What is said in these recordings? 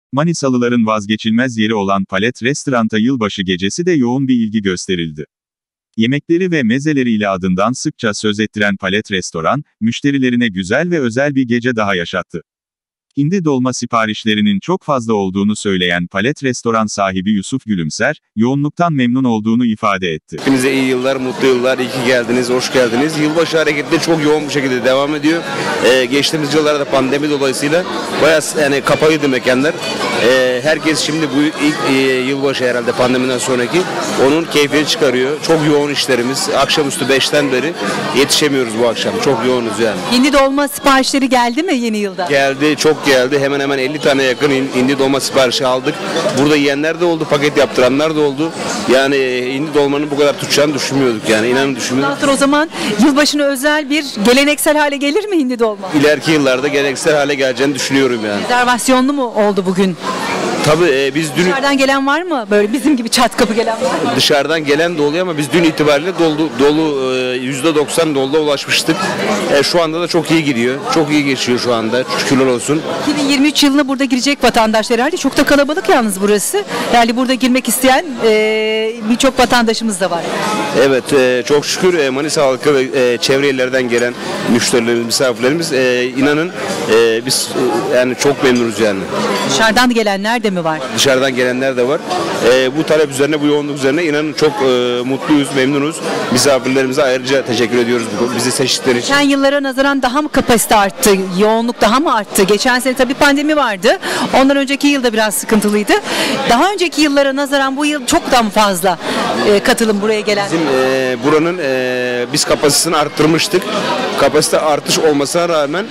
Manisalıların vazgeçilmez yeri olan Palet Restorant'a yılbaşı gecesi de yoğun bir ilgi gösterildi. Yemekleri ve mezeleriyle adından sıkça söz ettiren Palet Restoran, müşterilerine güzel ve özel bir gece daha yaşattı. Hindi dolma siparişlerinin çok fazla olduğunu söyleyen Palet Restoran sahibi Yusuf Gülümser, yoğunluktan memnun olduğunu ifade etti. Hepinize iyi yıllar, mutlu yıllar, iyi ki geldiniz, hoş geldiniz. Yılbaşı hareketleri çok yoğun bir şekilde devam ediyor. Geçtiğimiz yıllarda pandemi dolayısıyla bayağı kapalıydı mekanlar. Herkes şimdi bu ilk yılbaşı herhalde pandemiden sonraki onun keyfini çıkarıyor. Çok yoğun işlerimiz. Akşamüstü 5'ten beri yetişemiyoruz bu akşam. Çok yoğunuz yani. Hindi dolma siparişleri geldi mi yeni yılda? Geldi, çok geldi. Hemen hemen 50 tane yakın hindi dolma siparişi aldık. Burada yiyenler de oldu, paket yaptıranlar da oldu. Yani hindi dolmanın bu kadar tutacağını düşünmüyorduk yani. İnanın düşünmüyorduk. Ondan sonra o zaman yılbaşına özel bir geleneksel hale gelir mi hindi dolma? İleriki yıllarda geleneksel hale geleceğini düşünüyorum yani. Rezervasyonlu mu oldu bugün? Tabii biz dün Dışarıdan gelen var mı? Böyle bizim gibi çat kapı gelen var mı? dışarıdan gelen de oluyor ama biz dün itibariyle dolu %90 doluda ulaşmıştık. Şu anda da çok iyi gidiyor. Çok iyi geçiyor şu anda. Şükürler olsun. 2023 yılına burada girecek vatandaşlar herhalde. Çok da kalabalık yalnız burası. Yani burada girmek isteyen birçok vatandaşımız da var. Evet, çok şükür Manisa halkı ve çevre illerden gelen müşterilerimiz, misafirlerimiz inanın biz yani çok memnunuz yani. Dışarıdan gelenler de mi var? Dışarıdan gelenler de var. Bu talep üzerine, bu yoğunluk üzerine inanın çok mutluyuz, memnunuz. Misafirlerimize ayrıca teşekkür ediyoruz bizi seçtikleri için. Geçen yıllara nazaran daha mı kapasite arttı? Yoğunluk daha mı arttı? Geçen sene tabii pandemi vardı. Ondan önceki yılda biraz sıkıntılıydı. Daha önceki yıllara nazaran bu yıl çok daha mı fazla katılım buraya gelen? Bizim buranın biz kapasitesini arttırmıştık. Kapasite artış olmasına rağmen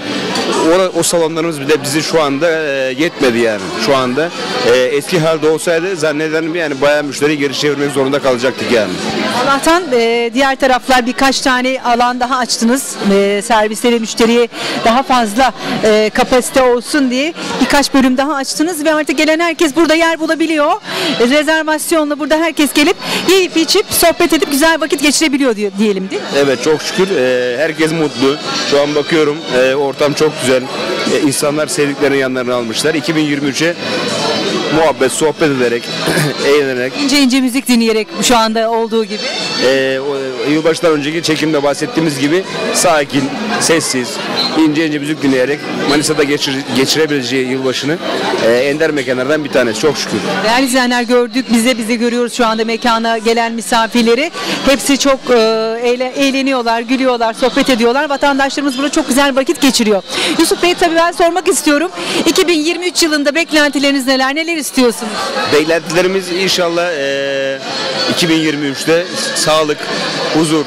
o salonlarımız bile bizi şu anda yetmedi yani. Şu anda eski halde olsaydı zannederim yani bayağı müşteri geri çevirmek zorunda kalacaktık yani. Allah'tan diğer taraflar birkaç tane alan daha açtınız. Servislere, müşteriye daha fazla kapasite olsun diye birkaç bölüm daha açtınız ve artık gelen herkes burada yer bulabiliyor. Rezervasyonla burada herkes gelip yiyip içip sohbet edip güzel vakit geçirebiliyor diyelim değil mi? Evet, çok şükür herkes mutlu. Şu an bakıyorum ortam çok güzel. İnsanlar sevdiklerinin yanlarına almışlar. 2023'e muhabbet, sohbet ederek, eğlenerek. İnce ince müzik dinleyerek şu anda olduğu gibi. Yılbaşından önceki çekimde bahsettiğimiz gibi sakin, sessiz, ince ince müzik dinleyerek Manisa'da geçirebileceği yılbaşını ender mekanlardan bir tanesi. Çok şükür. Değerli izleyenler gördük. Bize görüyoruz şu anda mekana gelen misafirleri. Hepsi çok eğleniyorlar, gülüyorlar, sohbet ediyorlar. Vatandaşlarımız burada çok güzel vakit geçiriyor. Yusuf Bey tabii ben sormak istiyorum. 2023 yılında beklentileriniz neler? Neler istiyorsunuz? Beklentilerimiz inşallah 2023'te sağlık, huzur,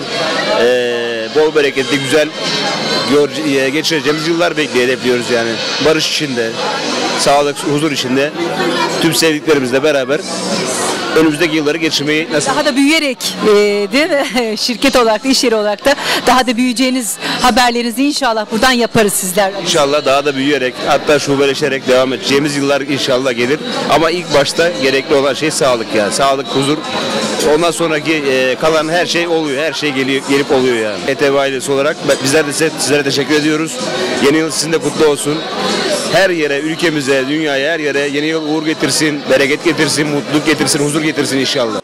bol bereketli, güzel geçireceğimiz yıllar hedefliyoruz yani. Barış içinde, sağlık, huzur içinde tüm sevdiklerimizle beraber önümüzdeki yılları geçirmeyi nasıl? Daha da büyüyerek değil mi? Şirket olarak da, iş yeri olarak da daha da büyüyeceğiniz haberlerinizi inşallah buradan yaparız sizler. İnşallah daha da büyüyerek, hatta şubeleşerek devam edeceğimiz yıllar inşallah gelir. Ama ilk başta gerekli olan şey sağlık yani. Sağlık, huzur. Ondan sonraki kalan her şey oluyor. Her şey gelip oluyor yani. ETV ailesi olarak bizler de sizlere teşekkür ediyoruz. Yeni yıl sizin de kutlu olsun. Her yere, ülkemize, dünyaya, her yere yeni yıl uğur getirsin, bereket getirsin, mutluluk getirsin, huzur getirsin inşallah.